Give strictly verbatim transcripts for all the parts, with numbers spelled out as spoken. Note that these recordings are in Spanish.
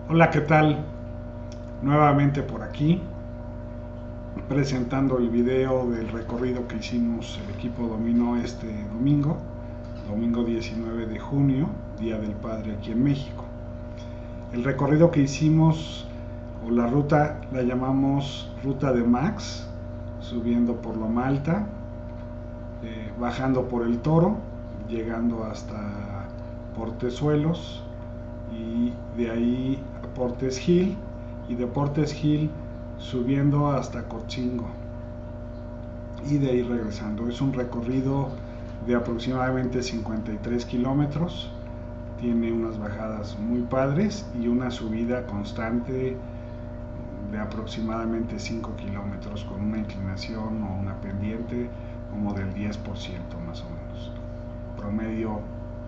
Hola, ¿qué tal? Nuevamente por aquí, presentando el video del recorrido que hicimos el equipo Dominó este domingo, domingo diecinueve de junio, Día del Padre aquí en México. El recorrido que hicimos, o la ruta, la llamamos Ruta de Max, subiendo por Loma Alta, eh, bajando por el Toro, llegando hasta Portezuelos, y de ahí a Portes Gil, y de Portes Gil subiendo hasta Cotzingo y de ahí regresando. Es un recorrido de aproximadamente cincuenta y tres kilómetros, tiene unas bajadas muy padres y una subida constante de aproximadamente cinco kilómetros con una inclinación o una pendiente como del diez por ciento más o menos. Promedio.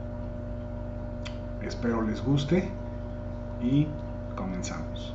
Espero les guste y comenzamos.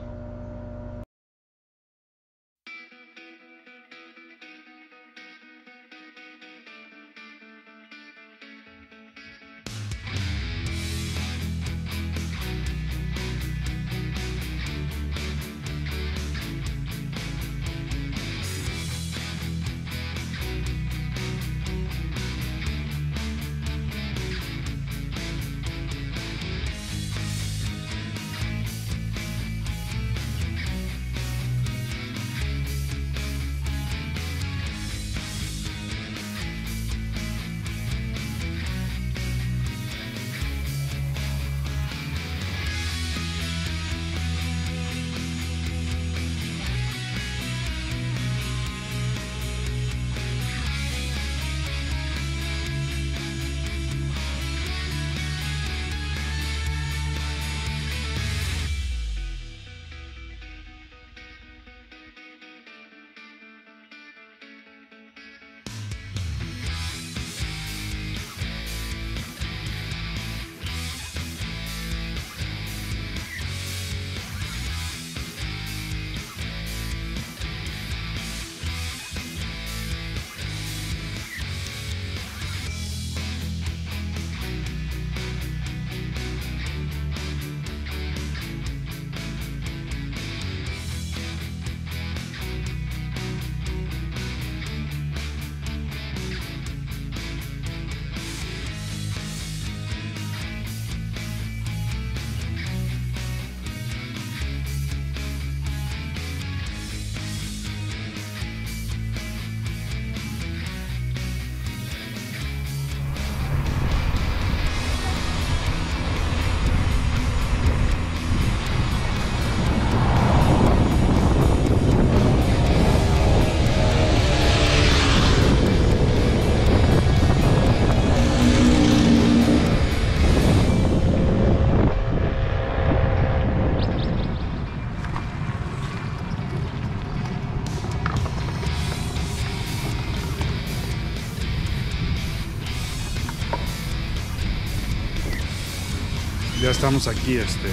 Ya estamos aquí este,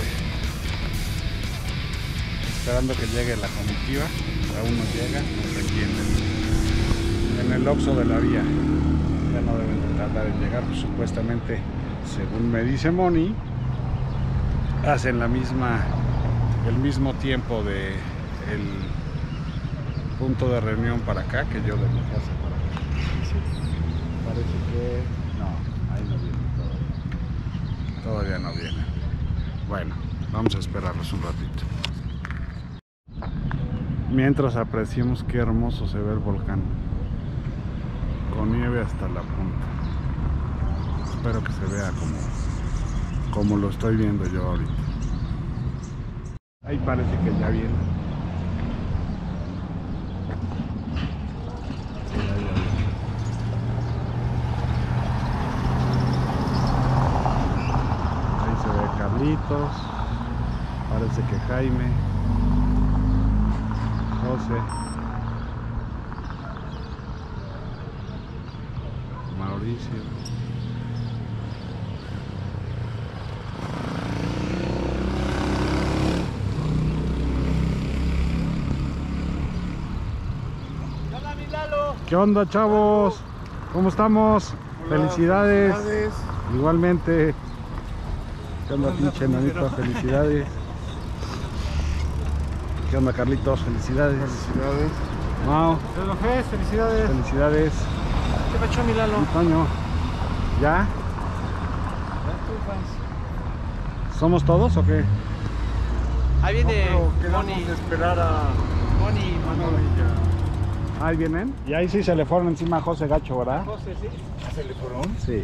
esperando que llegue la comitiva. Aún no llega, aquí en el, en el Oxxo de la vía. Ya no deben de tardar en llegar, pues, supuestamente, según me dice Moni, hacen la misma, el mismo tiempo de el punto de reunión para acá que yo de mi casa para acá. Sí, parece que no, ahí no viene todavía. Todavía no viene. Bueno, vamos a esperarlos un ratito. Mientras apreciemos qué hermoso se ve el volcán, con nieve hasta la punta. Espero que se vea como, como lo estoy viendo yo ahorita. Ahí parece que ya viene. Sí, ahí ya viene. Ahí se ve Carlitos, parece que Jaime, José, Mauricio. ¿Qué onda, chavos? ¿Cómo estamos? Hola, felicidades. felicidades. Igualmente. ¿Qué onda, pinche nanito? Felicidades. ¿Qué onda, Carlitos? Felicidades. Felicidades. Mau. Felicidades. Felicidades. Felicidades. ¿Qué pasó, mi Lalo? Antonio. ¿Ya? ¿Somos todos o qué? Ahí viene No, quedamos Moni. de esperar a Moni y Manolo. Ahí vienen. Y ahí sí se le fueron encima a José Gacho, ¿verdad? José, ¿sí? ¿Se le fueron? Sí.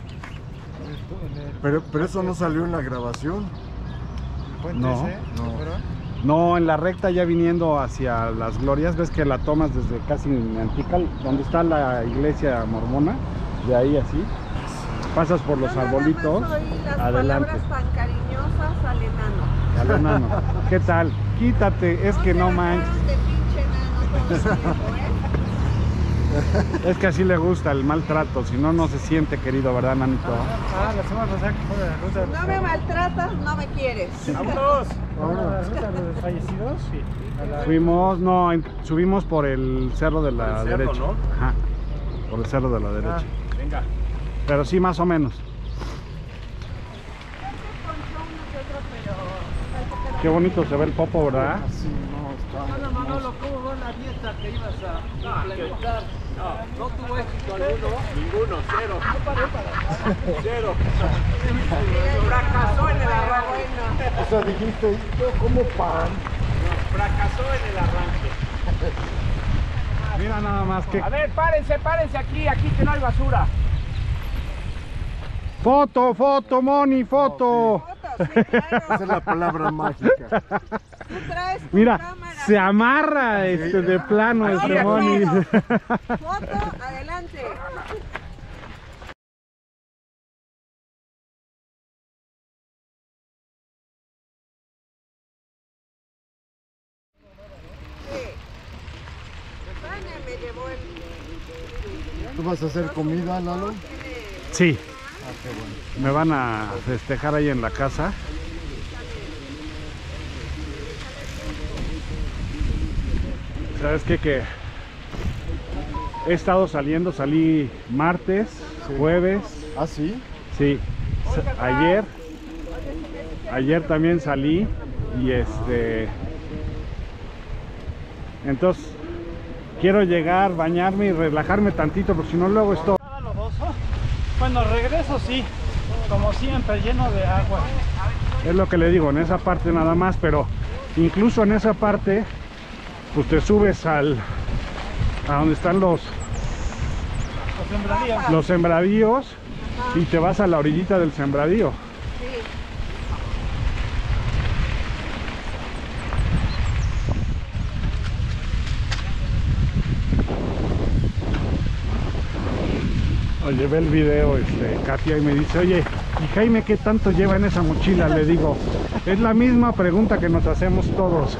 Pero, pero eso no salió en la grabación. No, no. No, en la recta ya viniendo hacia las Glorias, ves que la tomas desde casi en Antical, donde está la iglesia mormona, de ahí así. Pasas por los Yo nada arbolitos, más oí las adelante. palabras tan cariñosas al enano. Al enano. ¿Qué tal? Quítate, es que no te manches. hagas de pinche enano todo el tiempo, ¿eh? Es que así le gusta el maltrato, si no, no se siente querido, ¿verdad, nanito? Ah, la semana pasada que fue de la ruta. Si no me maltratas, no me quieres. ¡Vámonos! ¿Vámonos a la ruta de los fallecidos? Sí. A la- Fuimos, no, en- subimos por el cerro de la Por el cerro, derecha. ¿no? Ajá, por el cerro de la derecha. Ah, venga. Pero sí, más o menos. Qué bonito se ve el Popo, ¿verdad? Sí, no, está. Hola Manolo, ¿cómo va la dieta que ibas a implementar? No, no tuvo éxito alguno. Ninguno, cero. No paré para cero. Fracasó en el arranque. O sea, dijiste, yo como pan. Fracasó en el arranque. Mira nada más que... A ver, párense, párense aquí, aquí que no hay basura. Foto, foto, Moni, foto. Fotos, sí, claro. Esa es la palabra mágica. Tú traes tu Mira, cámara. se amarra este de plano Yo este me Moni. acuerdo. Foto, adelante. Sí. España me llevó el... ¿Tú vas a hacer comida, Lalo? Sí, Ah, qué bueno. me van a festejar ahí en la casa. ¿Sabes qué? Que he estado saliendo, salí martes, jueves, ¿Ah, sí? sí, sa- ayer, ayer también salí y este, entonces quiero llegar, bañarme y relajarme tantito porque si no luego estoy... Nada lodoso. Bueno, regreso sí, como siempre, lleno de agua. Es lo que le digo, en esa parte nada más, pero incluso en esa parte, pues te subes al a donde están los, Los sembradíos. los sembradíos y te vas a la orillita del sembradío. Sí. Oye, ve el video, este, Katia, y me dice, oye, ¿y Jaime qué tanto lleva en esa mochila? Le digo, es la misma pregunta que nos hacemos todos.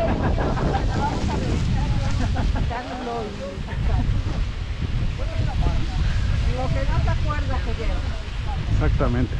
Lo que no te acuerdas que lleva. Exactamente.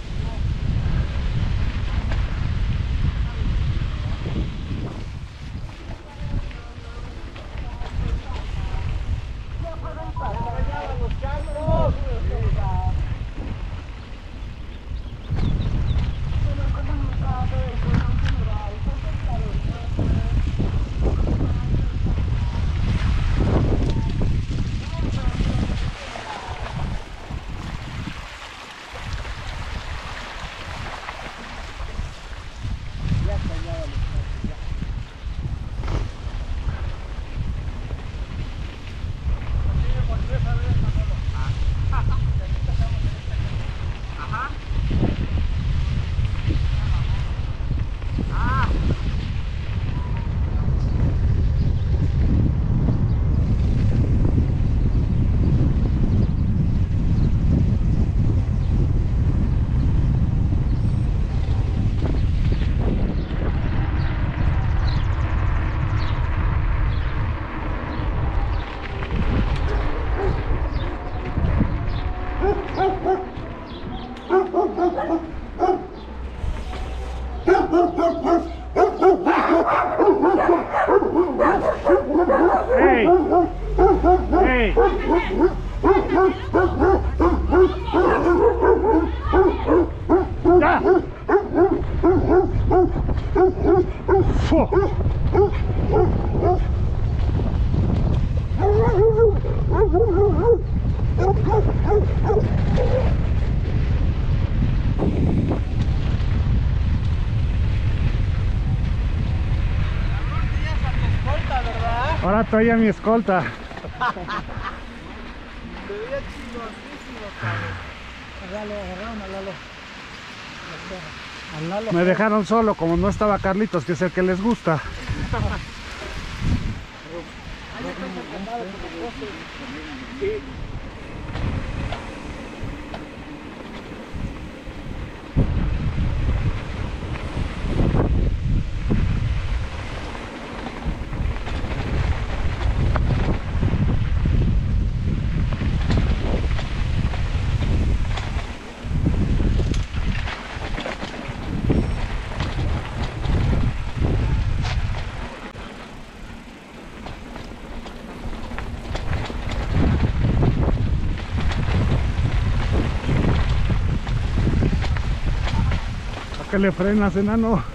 ¡Hey! ¡Hey! ¡Ya! ¡Fu! Ahora estoy a mi escolta. Se veía chingosísimo, cabrón. Lalo, agarraron a Lalo. A Lalo. Me dejaron solo, como no estaba Carlitos, que es el que les gusta. ¿A qué le frenas, enano?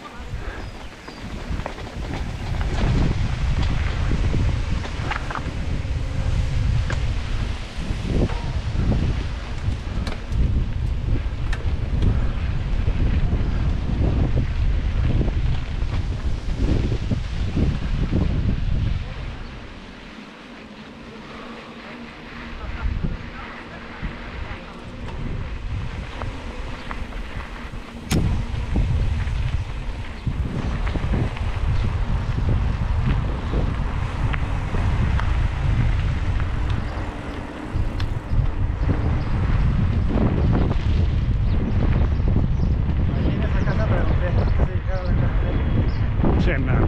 Chena.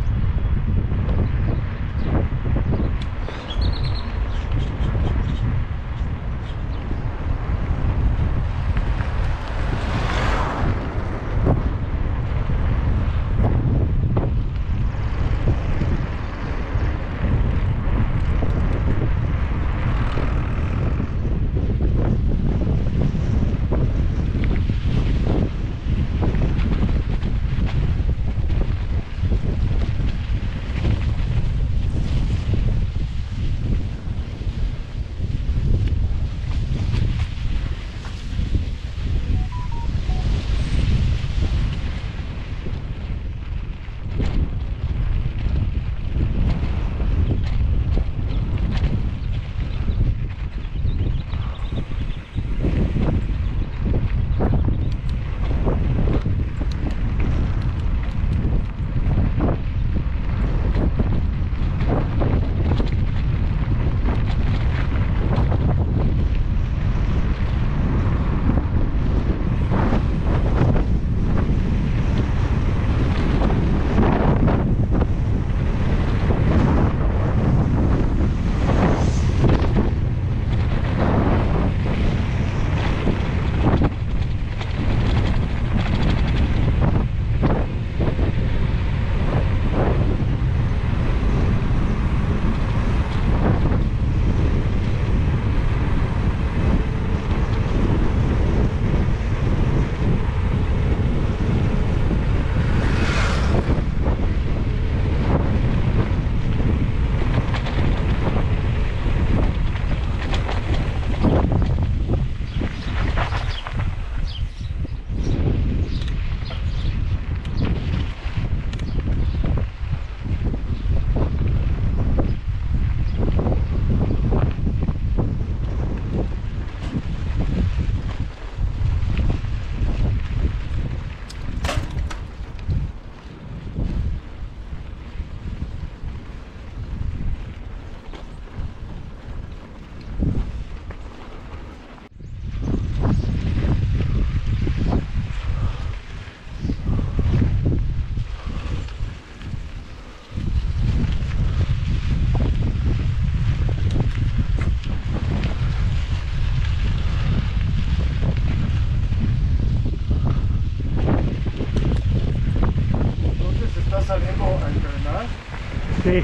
Sí.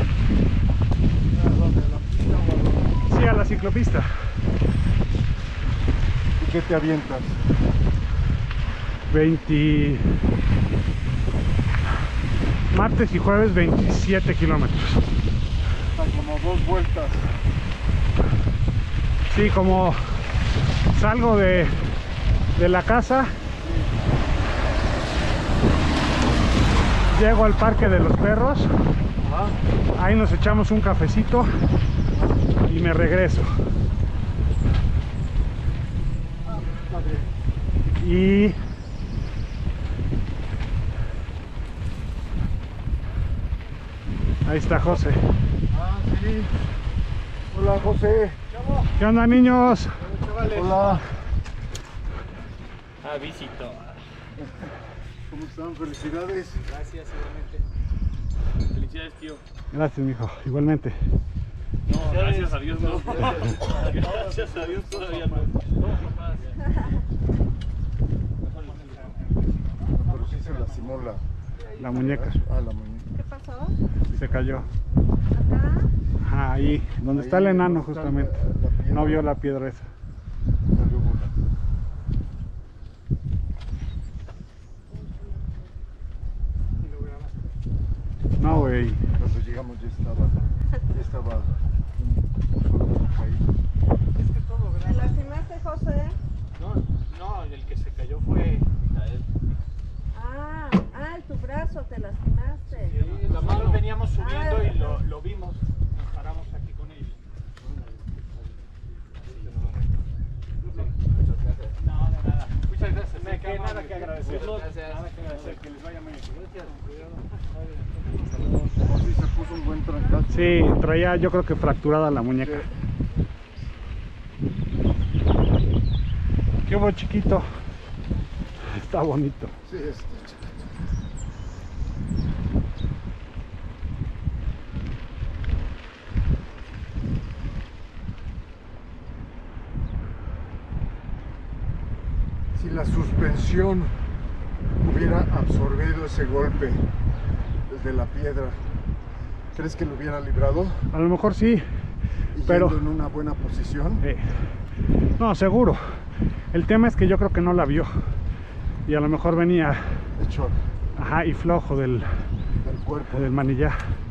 Sí, a la ciclopista. ¿Y qué te avientas? veinte, martes y jueves veintisiete kilómetros. Está como dos vueltas. Sí, como salgo de, de la casa, llego al Parque de los Perros, ahí nos echamos un cafecito y me regreso. Y ahí está José. Ah, sí. Hola, José. ¿Qué onda, niños? Hola. Ah, visito. ¿Cómo están? Felicidades. Gracias, igualmente. Felicidades, tío. Gracias, mijo, igualmente. No, gracias a Dios no. Gracias a Dios todavía no. Pero sí se lastimó la, La muñeca ah, la muñeca. ¿Qué pasó? se cayó. Acá. Ajá, ahí, donde está el Ahí, enano donde está justamente. la- la piedra. No vio la piedra esa. Salió bola. No, güey. Cuando llegamos ya estaba, ya estaba un pozo de agua caído. ¿Te lastimaste, José? No, no, el que se cayó fue Mijael. Ah, ah, en tu brazo te lastimaste. Sí, la mano veníamos subiendo y lo, lo vimos. Nos paramos aquí con ellos. No, de nada. Muchas gracias. Me queda nada que agradecer. Nada que agradecer. Que les vaya muy bien. Gracias. Sí, se puso un buen trancazo. Sí, traía yo creo que fracturada la muñeca. ¿Qué hubo, chiquito? Está bonito. Sí, este. Si la suspensión hubiera absorbido ese golpe desde la piedra, ¿crees que lo hubiera librado? A lo mejor sí, Y pero... yendo en una buena posición. eh, no, seguro. El tema es que yo creo que no la vio. Y a lo mejor venía, Hecho ajá, y flojo del, del cuerpo. del manillar.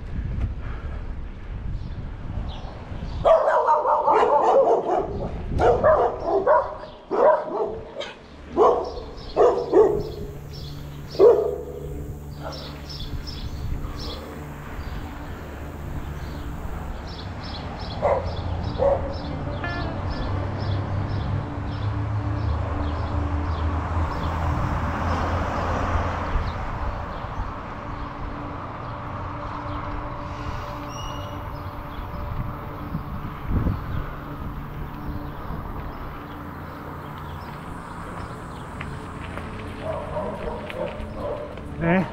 ¿Eh?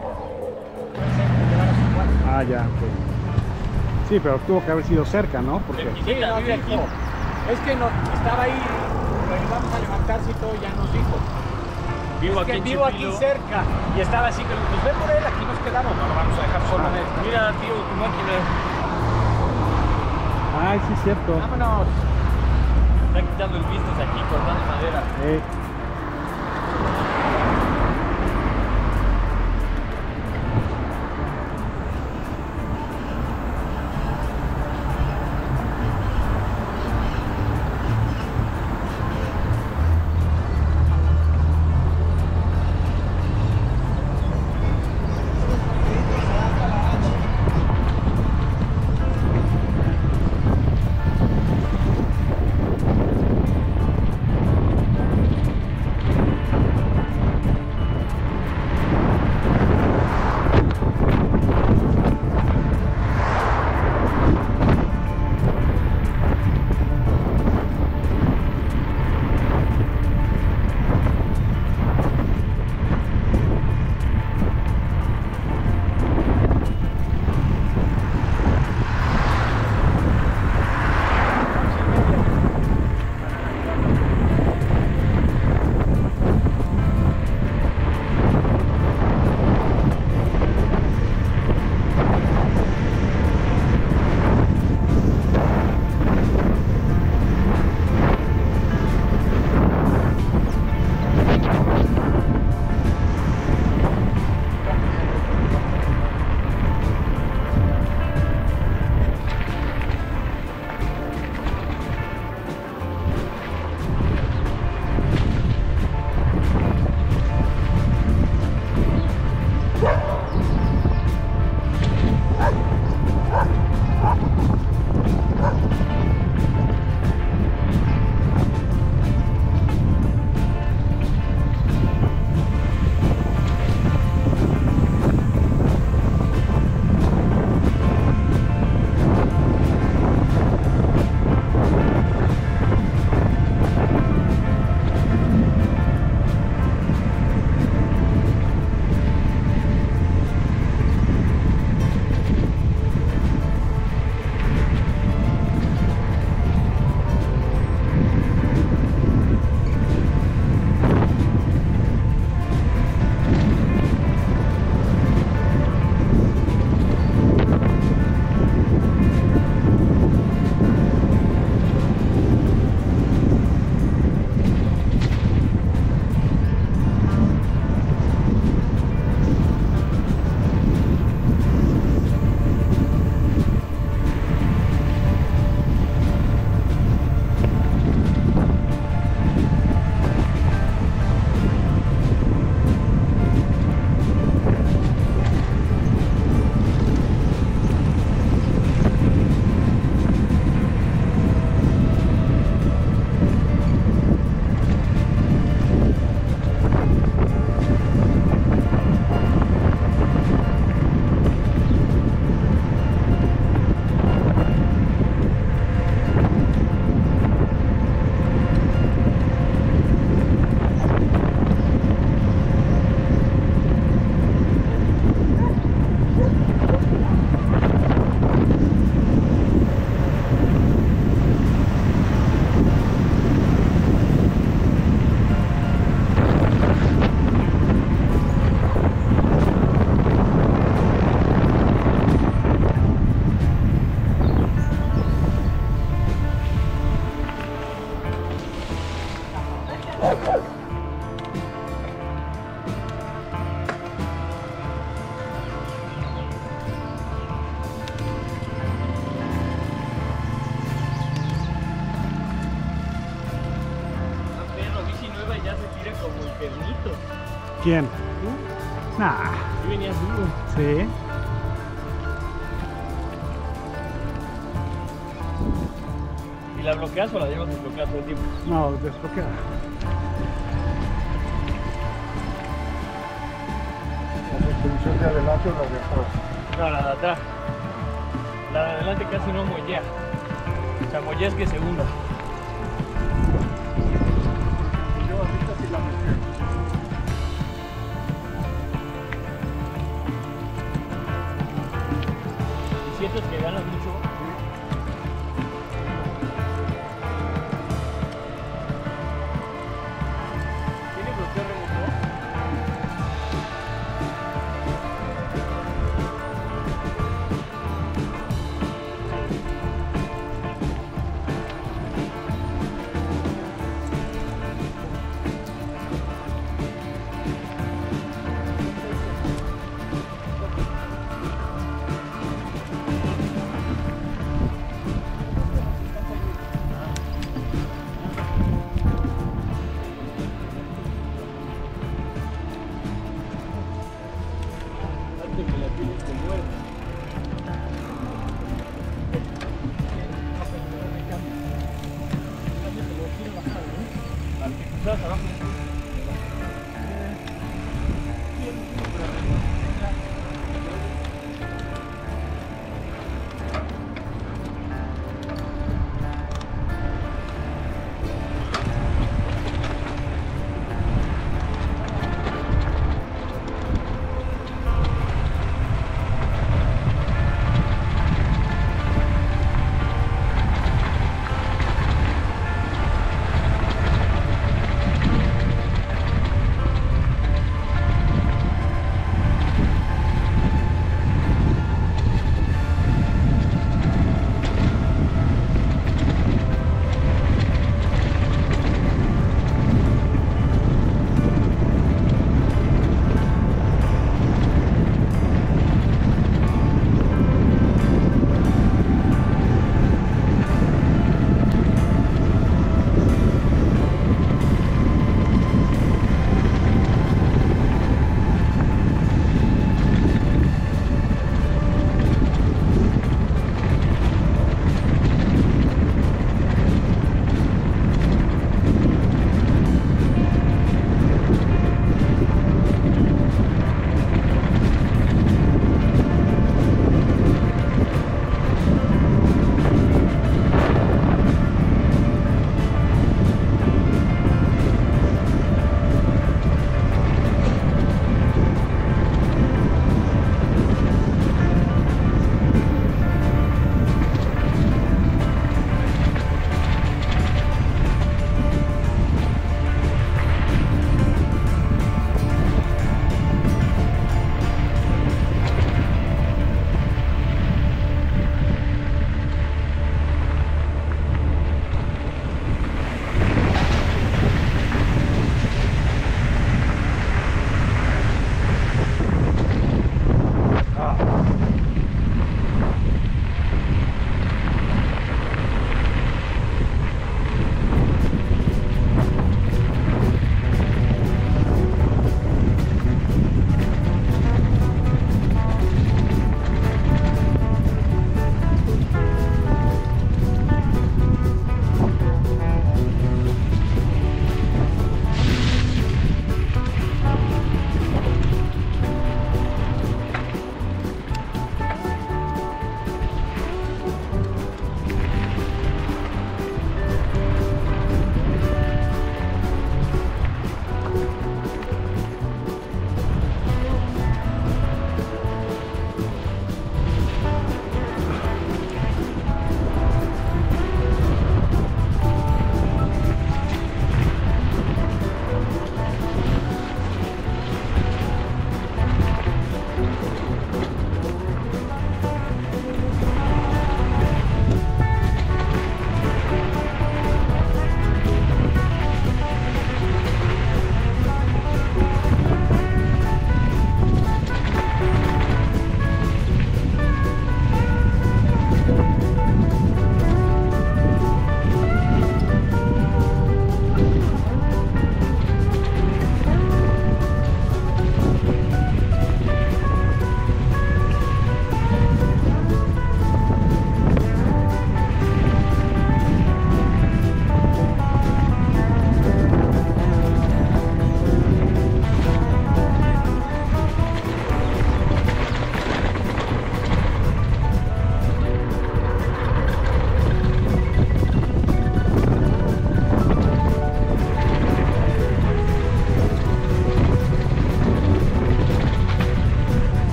Ah, ya, ok. Sí, pero tuvo que haber sido cerca, ¿no? Porque... Sí, no, vive aquí. Es que no, estaba ahí, lo ayudamos a levantarse y todo, ya nos dijo. Vivo aquí, vivo aquí cerca. Y estaba así, que nos ven por él, aquí nos quedamos, no lo vamos a dejar solo. Ah. Mira, tío, tu máquina. Ay, sí, cierto. Vámonos. Están quitando el business aquí, cortando madera. Eh. ¿Quién? ¿Tú? Nah. Yo venía duro. Sí. ¿Y la bloqueas o la llevas desbloqueada todo el tiempo? No, desbloqueada. ¿La suspensión de adelante o la de atrás? No, la de atrás. La de adelante casi no mollea. O sea, mollea es que se hunda. Yo ahorita sí la bloqueo. ¿Y sientes que ganas mucho? ¿Tiene bloqueo remoto?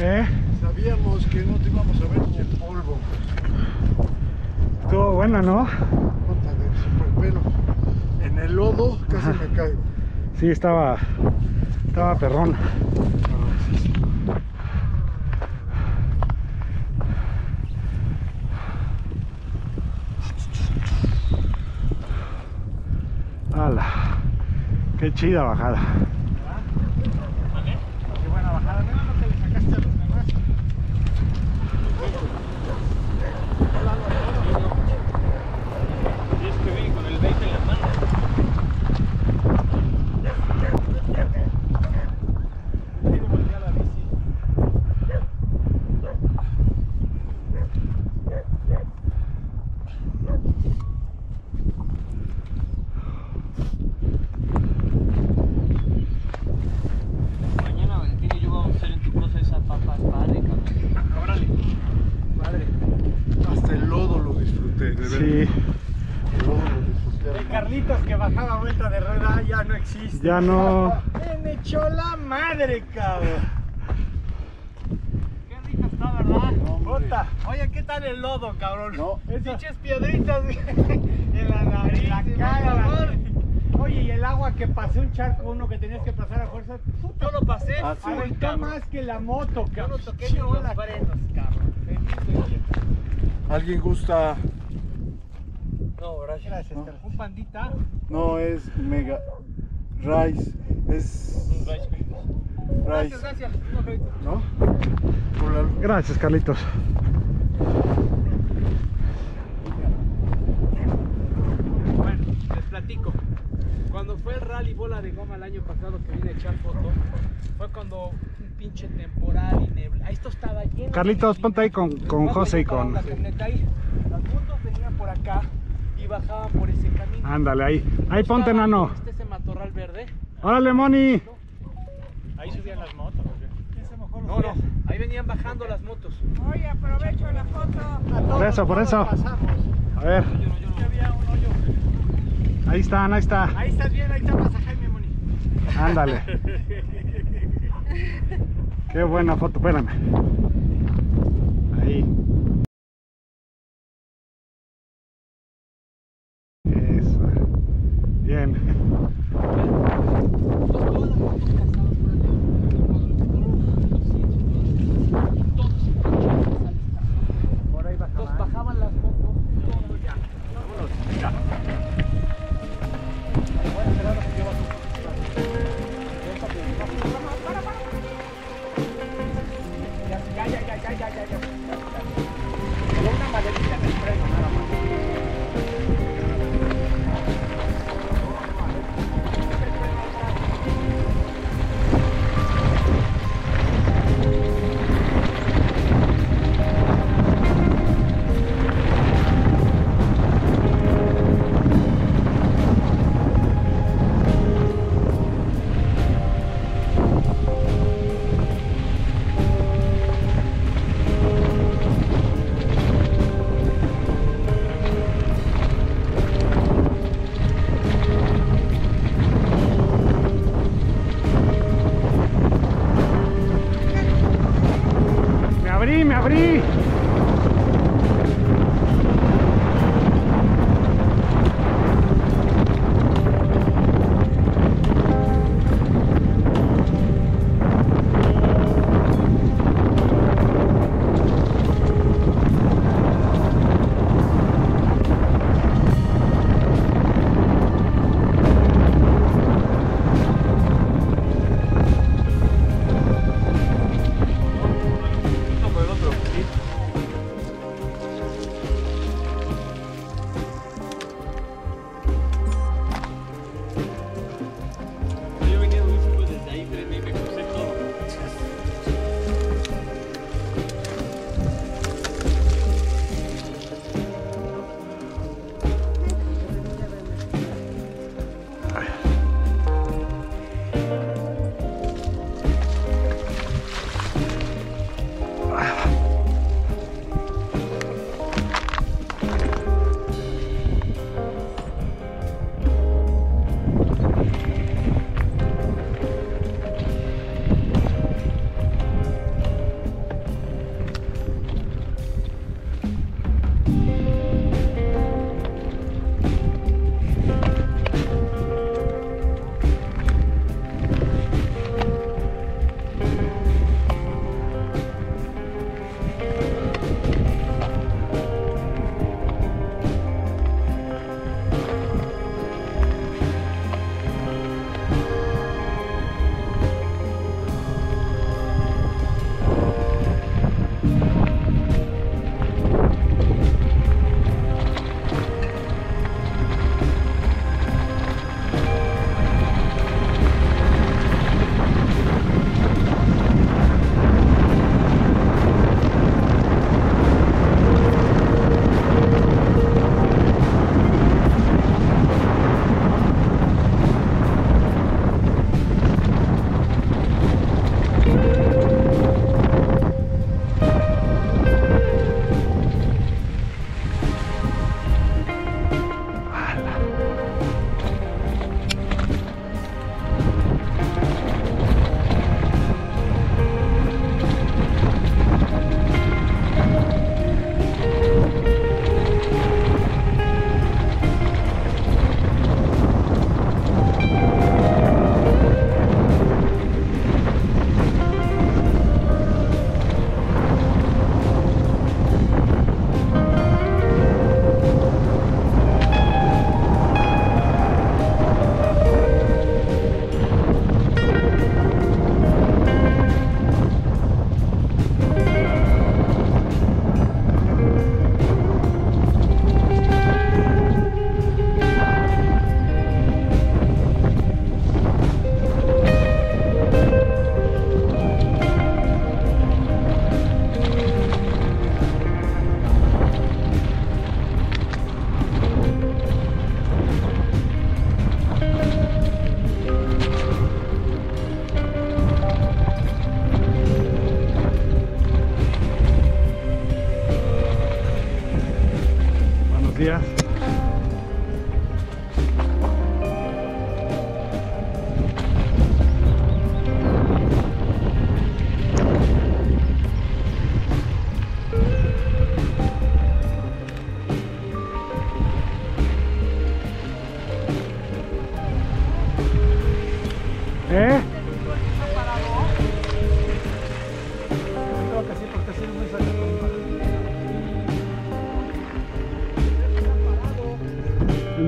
¿Eh? Sabíamos que no te íbamos a ver en el polvo. Estuvo bueno, ¿no? Puta de super pelo. En el lodo casi Ajá. me caigo. Sí, estaba, estaba perrón. ¡Hala! ¡Qué chida bajada! Qué buena bajada. Mira lo que le sacaste a los demás. Y es que vi con el veinte en la mano. Ahí le volteé a la bici. Mañana Valentín y yo vamos a hacer en tu cosa esa papa padre, cabrón. Órale. Padre. Hasta el lodo lo disfruté, de verdad. Sí, El lodo lo disfruté. El Carlitos que bajaba vuelta de rueda ya no existe. ya no. Me echó la madre, cabrón. Qué rico está, ¿verdad? Puta. Oye, ¿qué tal el lodo, cabrón? No. Pinches piedritas en la nariz, en la cara. La... Oye, y el agua que pasé un charco, uno que tenías que pasar a fuerza. Yo lo pasé. Ah, sí. Aventó más que la moto, cabrón. Yo no toqué ni Chingó los la frenos, cabrón. Bendito Dios. ¿Alguien gusta? No, gracias. Gracias, No. Carlos. Un pandita. No, es mega rice. Es rice. Gracias, gracias. No, Carlitos. ¿No? Por la- Gracias, Carlitos. Bueno, les platico. Cuando fue el rally bola de goma el año pasado que vine a echar foto, fue cuando un pinche temporal y nebla. Esto estaba lleno. Carlitos, de ponte ahí con, con Vas José y ahí para con... la camioneta ahí. Las motos venían por acá y bajaban por ese camino. Ándale, ahí. Ahí Estaba ponte, nano. Este ese matorral verde. ¡Órale, Moni! Ahí subían las motos. No, no, ahí venían bajando las motos. Oye, aprovecho la foto. Por eso, por eso. A ver, Yo no, yo no. Había un hoyo. ahí están, ahí está. Ahí estás bien, ahí está pasa Jaime Moni. Ándale. Qué buena foto, espérame. Ahí. Eso. Bien. Todas las motos cazadas por el y todos se por ahí bajaban. Entonces bajaban las motos, todo ya. Vámonos, ya. Voy a esperar a que lleva tu. Ya, ya, ya, ya, ya, ya, ya. Solo una maderita en el freno, nada más. Me abrí, me abrí.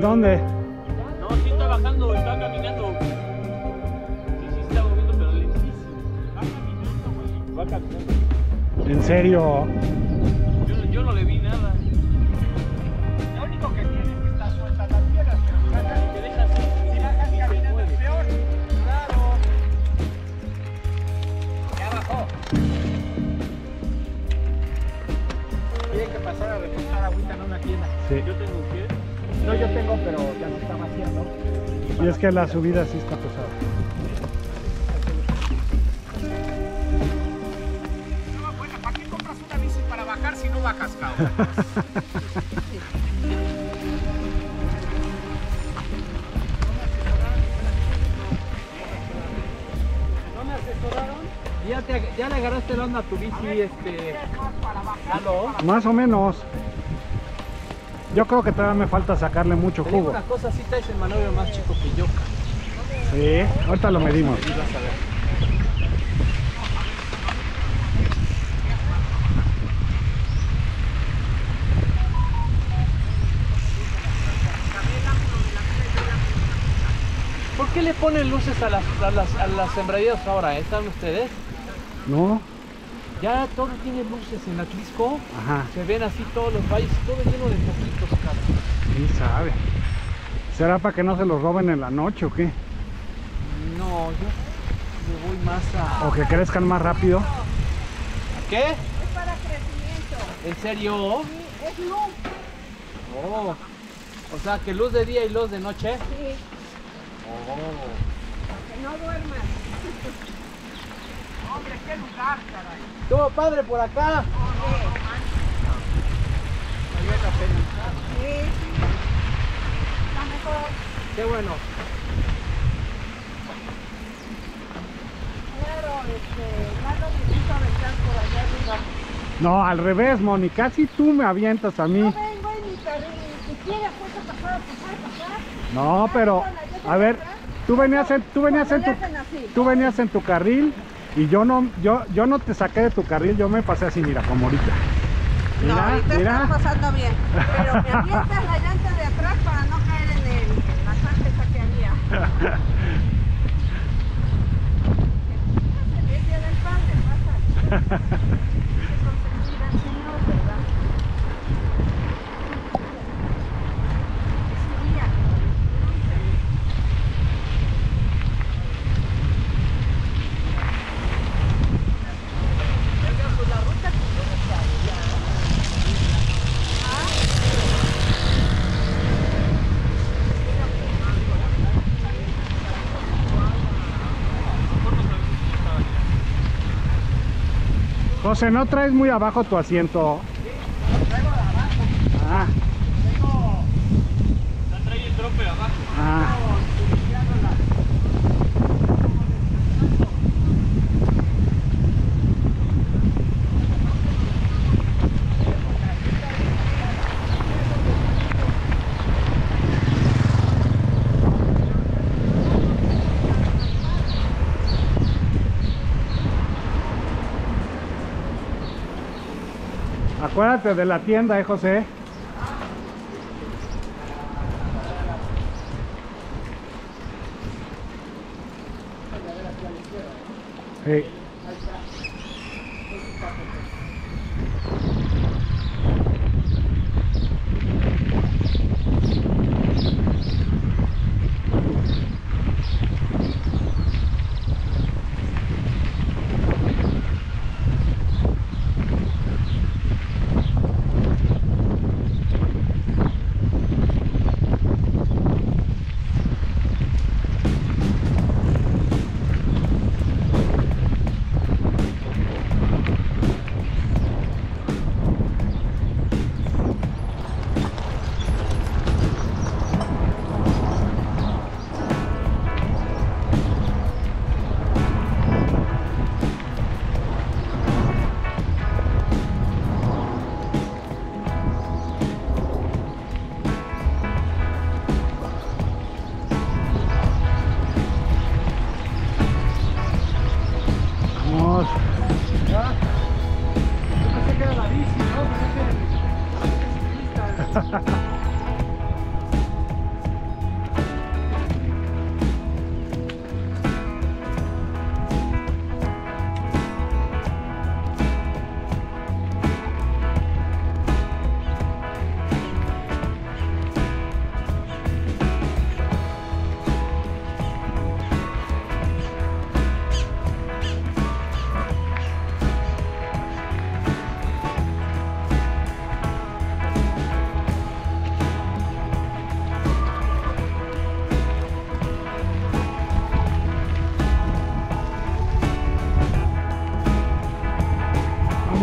dónde? No, sí está bajando, está caminando. Sí, sí está moviendo, pero lentísimo. Va caminando, güey. Va caminando. ¿En serio? Yo, yo no le vi nada. Lo único que tiene es que está suelta las piedras, pero si bajas, te dejas, si bajas caminando es peor. Claro. Ya bajó. Tiene que pasar a reposar agüita en una tienda. Sí. Yo tengo un pie. No, yo tengo, pero ya no está vaciando. Y es que la subida sí está pesada. No, bueno, ¿para qué compras una bici para bajar si no bajas, cabrón? ¿No me asesoraron? ¿Ya, te, ya le agarraste la onda a tu bici, este... Lalo? Más o menos. Yo creo que todavía me falta sacarle mucho Te digo jugo. una cosa, si traes el manubrio más chico que yo, cabrón. Sí, ahorita lo medimos. Ahí vas a ver. ¿Por qué le ponen luces a las, a las, a las sembradías ahora? ¿Eh? ¿Saben ustedes? ¿No? Ya todo tiene luces en Atlisco. Ajá. Se ven así todos los valles, todo lleno de foquitos, cabrón. ¿Quién sabe? ¿Será para que no se los roben en la noche o qué? No, yo me voy más a... ¿O que crezcan más rápido? ¿A qué? Es para crecimiento. ¿En serio? Sí, es luz. Oh. O sea, que luz de día y luz de noche. Sí, Oh. que no duermas. Hombre, qué lugar, caray. ¿Cómo padre por acá? Sí, está mejor. Qué bueno. Claro, este, más lo necesito aventar por allá arriba. No, al revés, Moni. Casi tú me avientas a mí. No vengo en mi carril, ni siquiera puedo pasar, pasar, pasar. No, pero, a ver, tú venías en, tú venías en tu, tú venías en tu carril y yo no, yo, yo no te saqué de tu carril, yo me pasé así, mira, como ahorita. No, Mira, ahorita mira. estás pasando bien, pero me avientas la llanta de atrás para no caer en, el, en la zanja esa que había. Es día del padre, pasa. Hay que consentir al Señor, ¿verdad? Es su día. Oiga, pues la ruta que yo me sabía. José, ¿no traes muy abajo tu asiento? Ah, La trae el trope abajo. ah. Acuérdate de la tienda, eh, José. Sí. Vamos. ¿Ya? Yo pensé que era la bici, ¿no? Pensé que era el ciclista.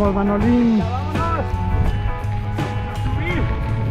Vamos, Manolín. Ya, vámonos. A subir.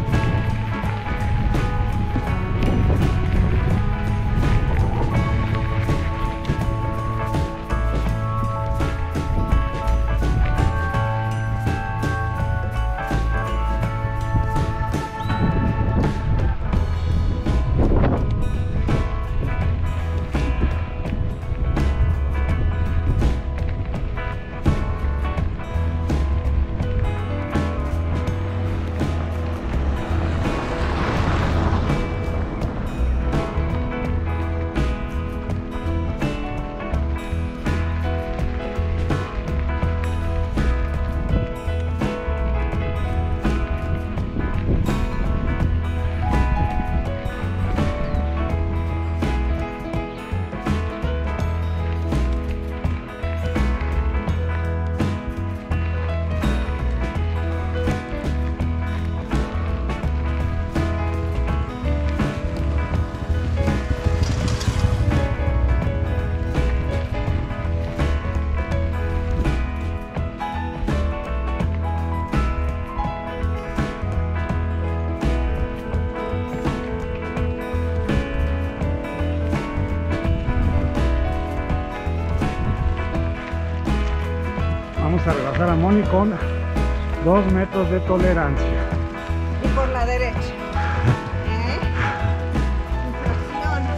Vamos a rebasar a Moni con dos metros de tolerancia. Y por la derecha. ¿Eh? Infracción.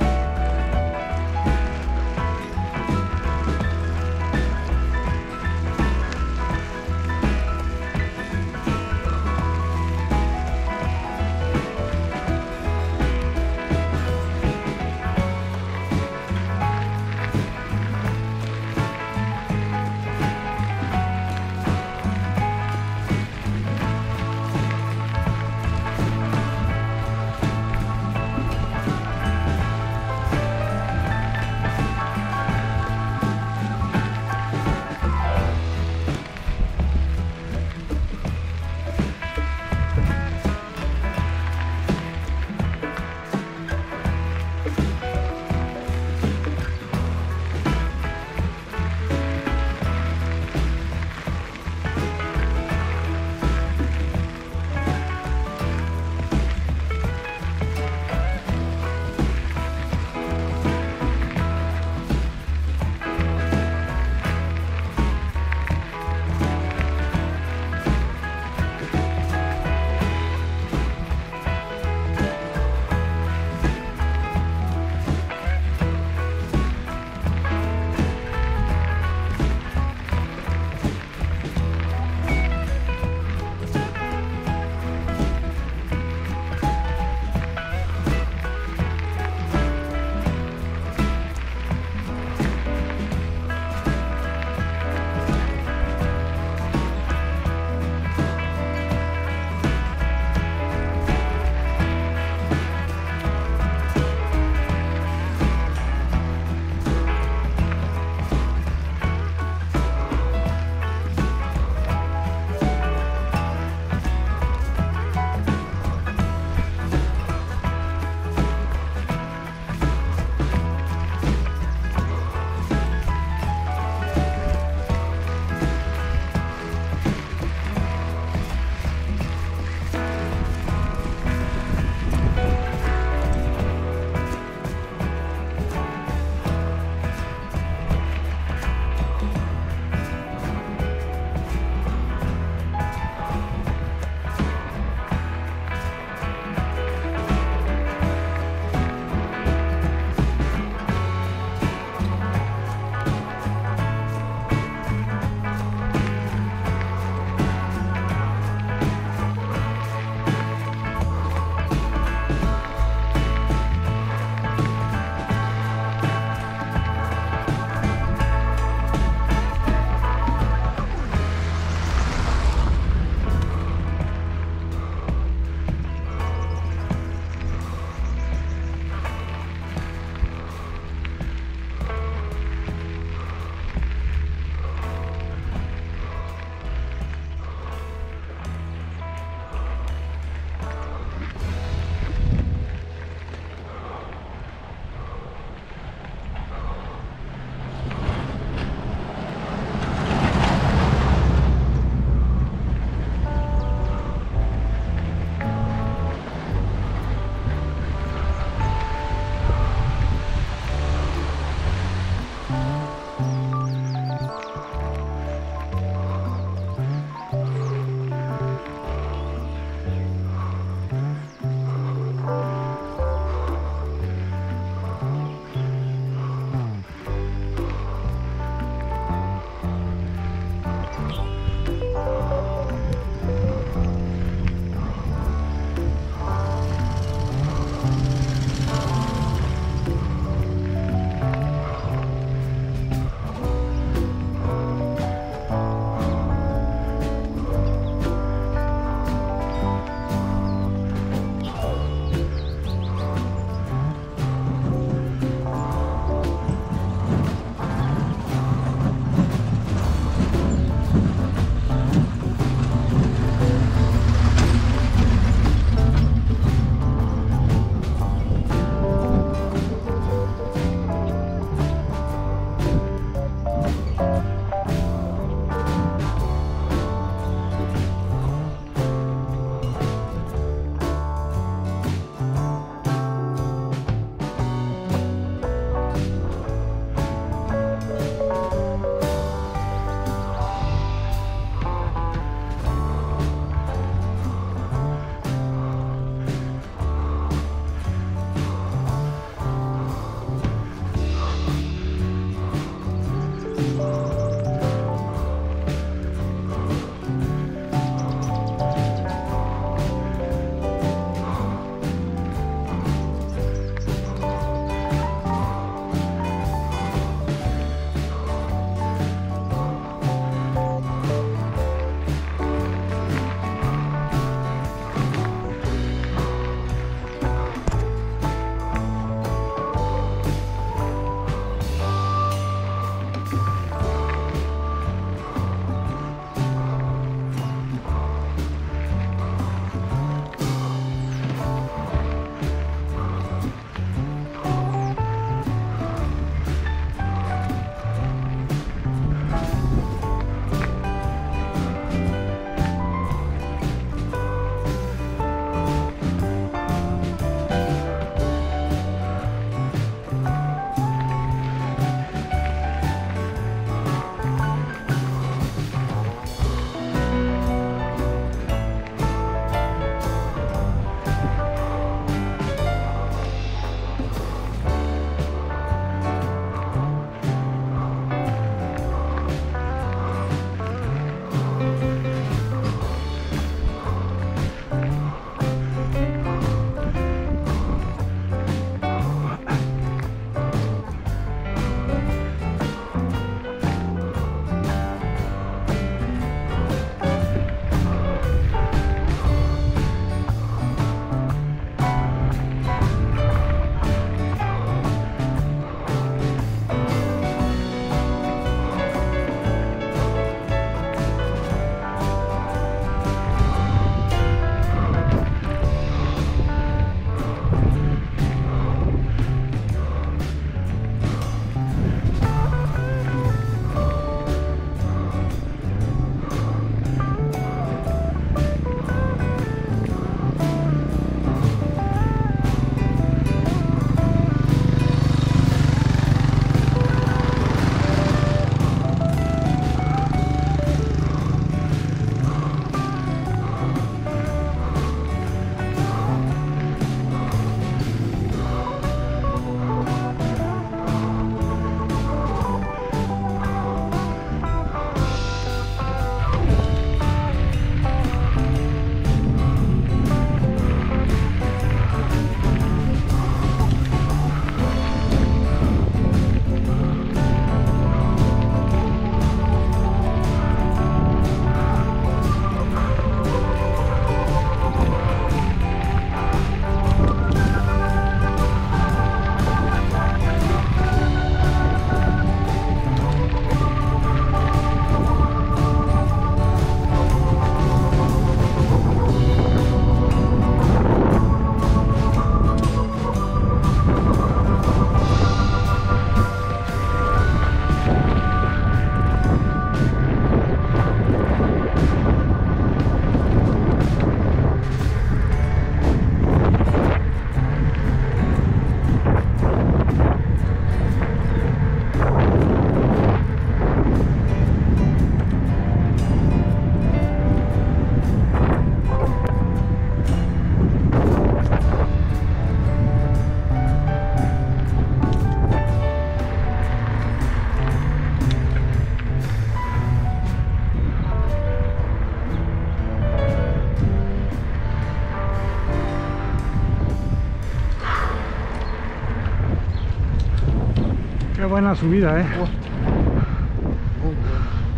buena subida, ¿eh? Muy bueno.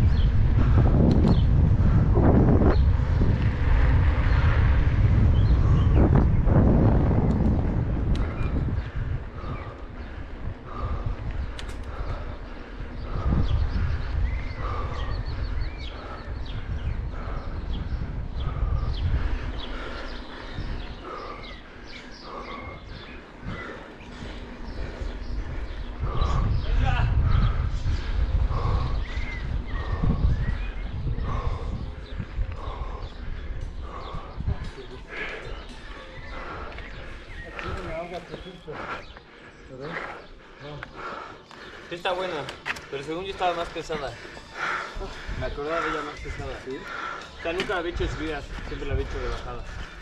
Sí está buena, pero según yo estaba más pesada. Me acordaba de ella más pesada. ¿Sí? O sea, nunca la había hecho de subidas, siempre la había hecho de bajada.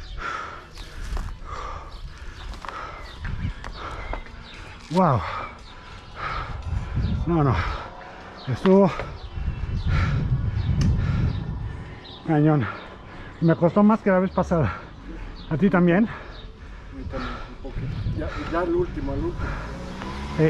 Wow. No, no. Estuvo cañón. Me costó más que la vez pasada. ¿A ti también? A mí también, un poquito. Ya, ya el último, el último. Sí.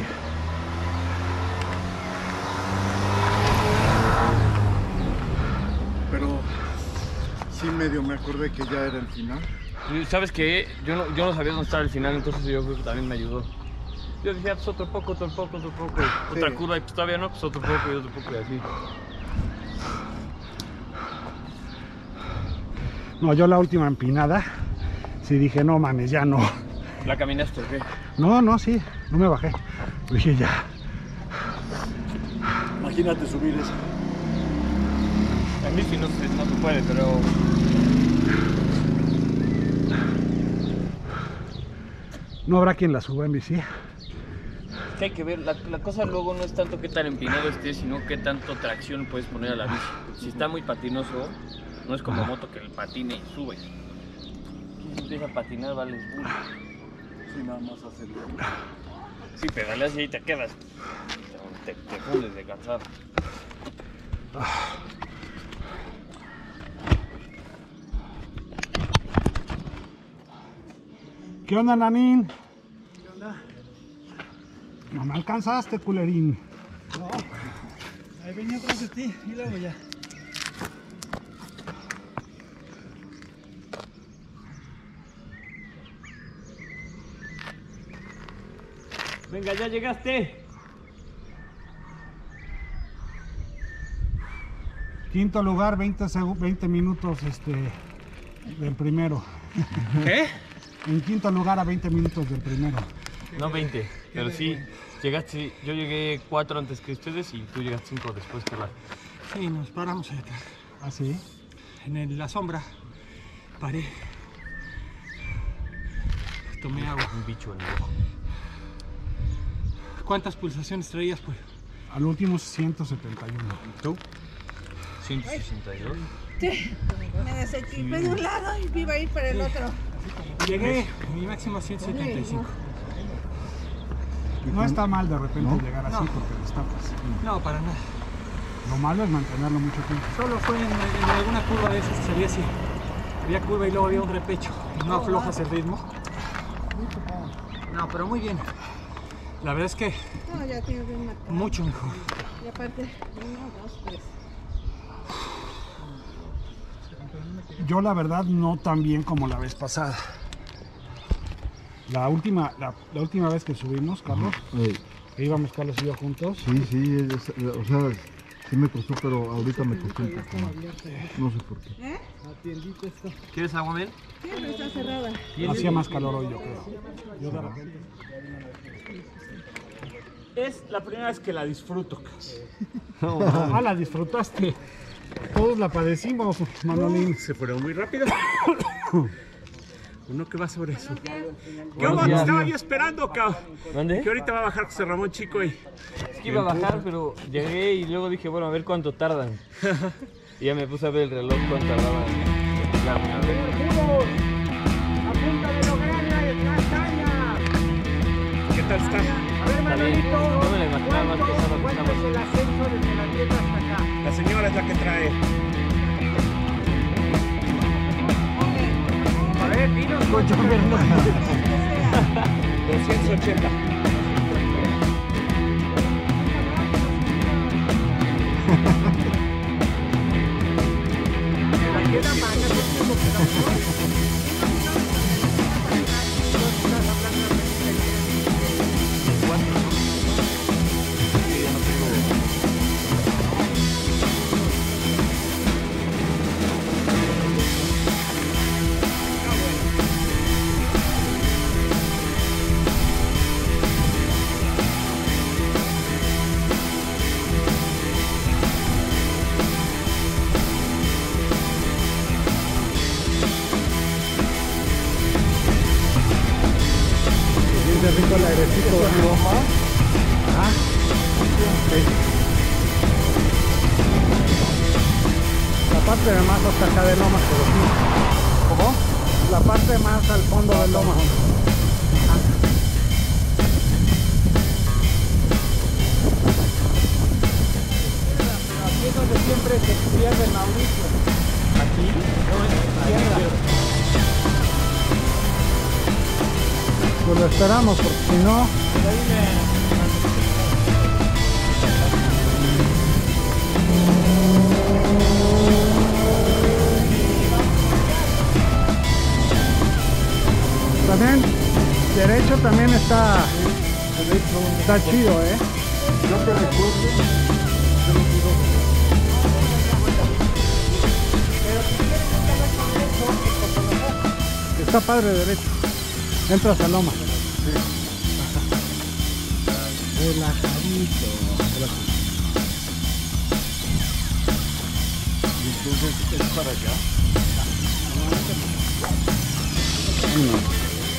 Pero sí medio me acordé que ya era el final. ¿Sabes qué? Yo no, yo no sabía dónde estaba el final, entonces yo creo que también me ayudó. Yo decía, pues otro poco, otro poco, otro poco. Sí. Otra curva y pues todavía no, pues otro poco y otro poco y así. No, yo la última empinada, sí dije, no mames, ya no. ¿La caminaste o qué? No, no, sí, no me bajé. Dije, ya. Imagínate subir eso. En bici no se, no se puede, pero... No habrá quien la suba en bici. Es que hay que ver, la, la cosa luego no es tanto qué tan empinado esté, sino qué tanto tracción puedes poner a la bici. Si está muy patinoso, no es como Ajá. moto que el patine y sube. Si empieza a patinar, vale el bull. Sí, nada más hacerlo. Sí, pedaleas y ahí te quedas. Te, te fundes de cansado. ¿Qué onda, Nanín? ¿Qué onda? No me alcanzaste, culerín. No, ahí venía atrás de ti y luego ya. Venga, ya llegaste. Quinto lugar, veinte, veinte minutos este, del primero. ¿Qué? En quinto lugar a veinte minutos del primero. No veinte, pero sí, llegaste, yo llegué cuatro antes que ustedes y tú llegaste cinco después que la... Sí, nos paramos ahí atrás. ¿Ah, sí? En el- la sombra. Paré. Tomé agua. Un bicho en el ojo. ¿Cuántas pulsaciones traías, pues? Al último ciento setenta y uno. ¿Tú? ciento sesenta y dos. Sí, me desequilibré de un lado y iba a ir para el otro. Llegué, mi máximo ciento setenta y cinco. No está mal de repente ¿No? llegar así No. porque destapas. No, para nada. Lo malo es mantenerlo mucho tiempo. Solo fue en, en alguna curva de esas que salía así. Había curva y luego había un repecho. No aflojas el ritmo. No, pero muy bien. La verdad es que No, ya tengo bien marcado. mucho mejor. Y aparte, uno, dos, tres. Yo la verdad no tan bien como la vez pasada. La última, la, la última vez que subimos, Carlos, Ey, que íbamos Carlos y yo juntos. sí, sí, es- o sea, sí me costó, pero ahorita me costó un poco más. No sé por qué. ¿Eh? ¿Quieres agua, Mel? Sí, pero está cerrada. Hacía más calor hoy, yo creo. Yo de repente. Es la primera vez que la disfruto. Ah, la disfrutaste. Todos la padecimos, Manolín. Se fueron muy rápido. Uno que va sobre eso. ¿Qué Buenos onda? días. Estaba yo esperando, cabrón. ¿Dónde? Que ahorita va a bajar José Ramón Chico y... Es que iba a bajar, pero llegué y luego dije, bueno, a ver cuánto tardan. Y ya me puse a ver el reloj cuánto tardaba en llegar, a ver. ¿Qué tal está? Está bien. No me la imaginaba más pesado que estamos. La señora es la que trae. A ver, dinos, Concho Fernández. doscientos ochenta. Rico el airecito de Loma. Ah, sí. La parte de más hasta acá de Loma, pero sí. ¿Cómo? La parte más al fondo de Loma. Ah. Aquí es donde siempre se pierde Mauricio. Aquí, no es tierra. Pues lo esperamos, porque si no... También, derecho también está... Está chido, ¿eh? Yo que recuerdo, yo no digo. Está padre derecho. Entras a Loma. Sí. Relajadito. Y entonces es para allá. No.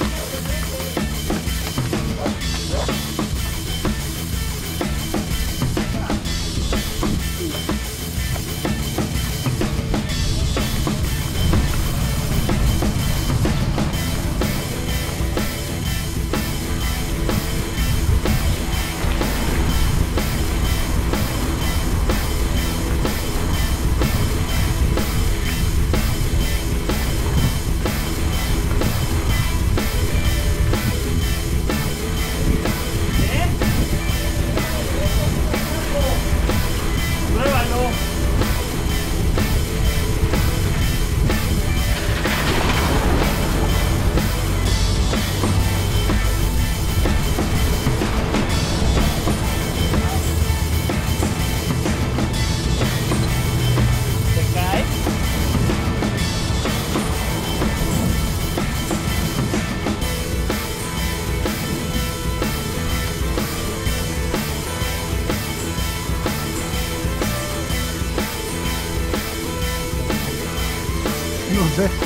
No sé.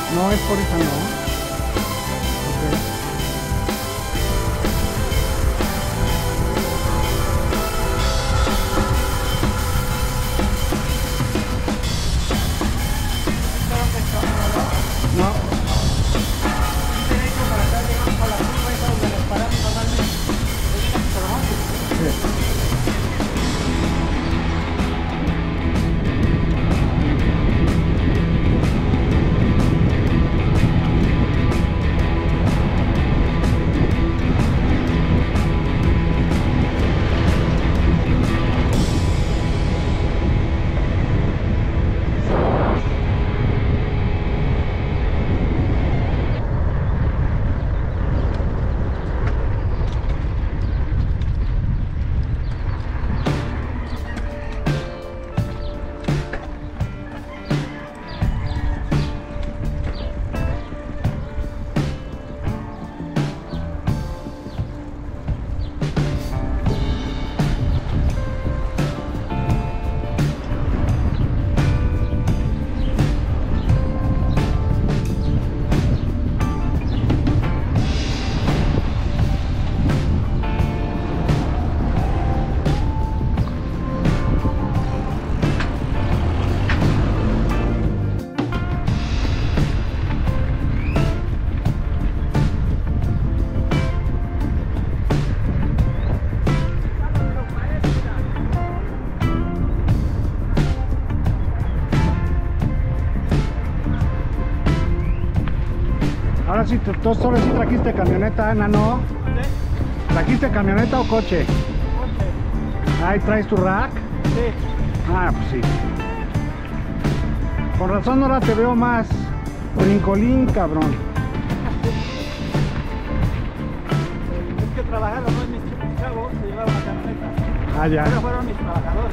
No, es por esa no. Okay. No. Derecho para estar llegando a la curva esa donde nos paramos normalmente. Sí. Ahora sí, tú solo sí trajiste camioneta, Nano. ¿Sí? ¿Trajiste camioneta o coche? Coche. Ahí traes tu rack. Sí. Ah, pues sí. Con razón ahora te veo más brincolín, cabrón. Es que trabajaron, ¿no? Mis chavos se llevaron la camioneta. Ah, ya. Pero fueron mis trabajadores.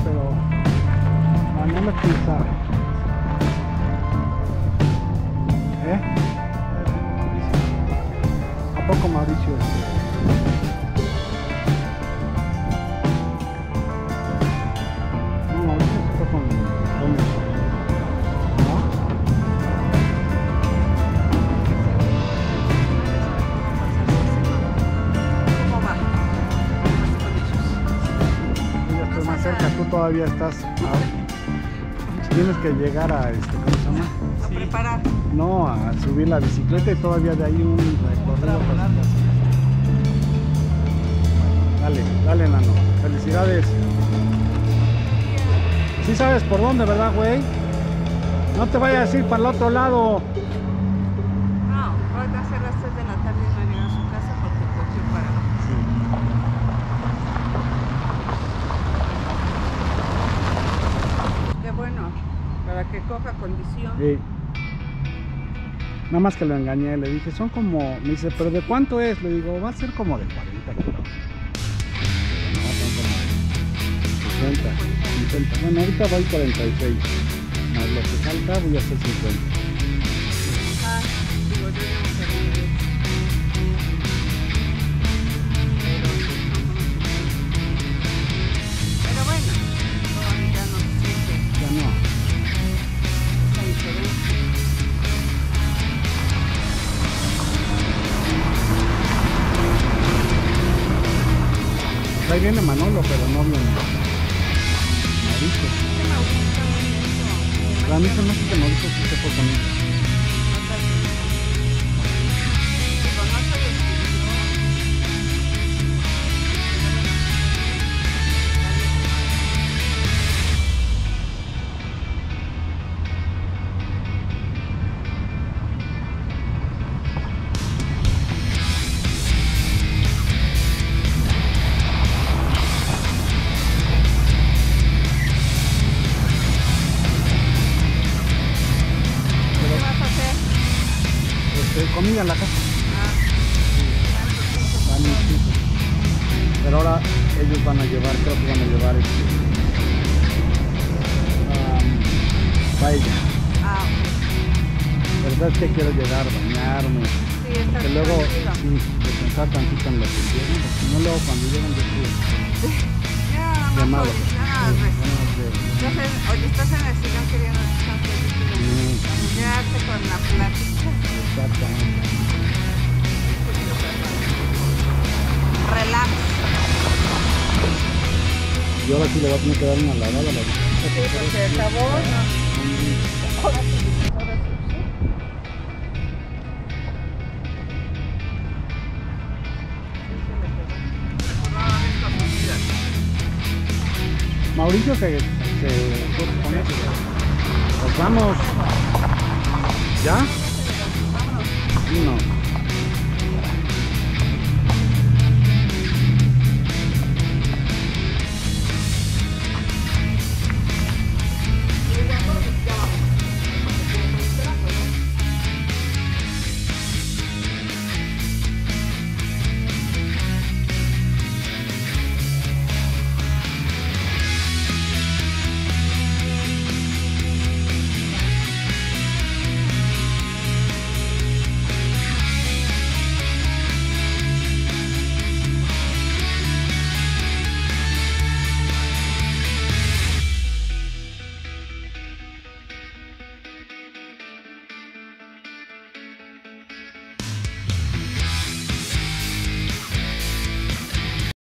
pero no, no me pisa. ¿Eh? ¿A poco Mauricio? No, Mauricio se fue con, con eso. ¿No? ¿Cómo va? Yo ya estoy más cerca, tú todavía estás. A, tienes que llegar a este, ¿cómo se llama? A preparar. No, a subir la bicicleta y todavía de ahí un recorrido. Dale, dale, nano. Felicidades. Sí sabes por dónde, ¿verdad, güey? No te vayas a ir para el otro lado. No, hoy va a ser las tres de la tarde y no he llegado a su casa porque cogió para... Qué bueno, para que coja condición. Sí. Nada más que lo engañé, le dije, son como, me dice, ¿pero de cuánto es? Le digo, va a ser como de cuarenta kilómetros. No, son como sesenta, cincuenta. Bueno, ahorita voy cuarenta y seis. Más lo que falta voy a hacer cincuenta. Ah, digo, yo llevo perdido. Pero bueno, todavía no se siente Ya no. esa diferencia. Ahí viene Manolo, pero no viene Mauricio. ¿Qué me gusta mucho? Pero a mí se me hace que Mauricio sí se fue conmigo. Digo, no se decidió. ¿Qué vas a hacer? Este, comida en la casa. Ah, Van mis hijos. Pero ahora ellos van a llevar, creo que van a llevar este, um, paella. ah, Pero sabes que quiero llegar, bañarme. sí, está Que luego, tranquilo. sí, descansar tantito en lo que quieren, porque si no luego cuando llegan yo estoy Ya nada más, llamado. oye, ya nada más. Estás en- Oye, estás en el sillón queriendo descansar. Quedarte con la plática. Exactamente. Relax. Y ahora sí le va a tener que dar una lavada a la Sí, porque el sabor. Ahora sí, ahora sí. Mauricio se, se fue con eso. Pues vamos. ¿Ya? Sí, no.